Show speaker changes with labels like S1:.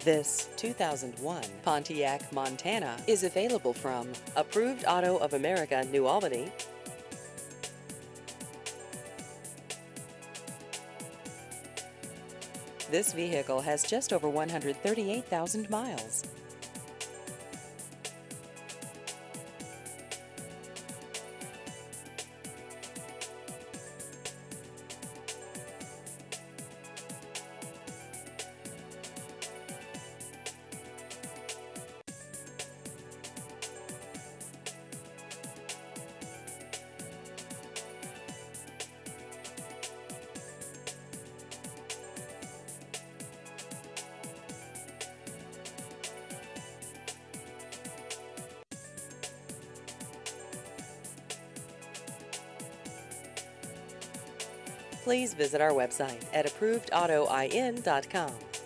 S1: This 2001 Pontiac Montana is available from Approved Auto of America, New Albany. This vehicle has just over 138,000 miles. Please visit our website at approvedautoin.com.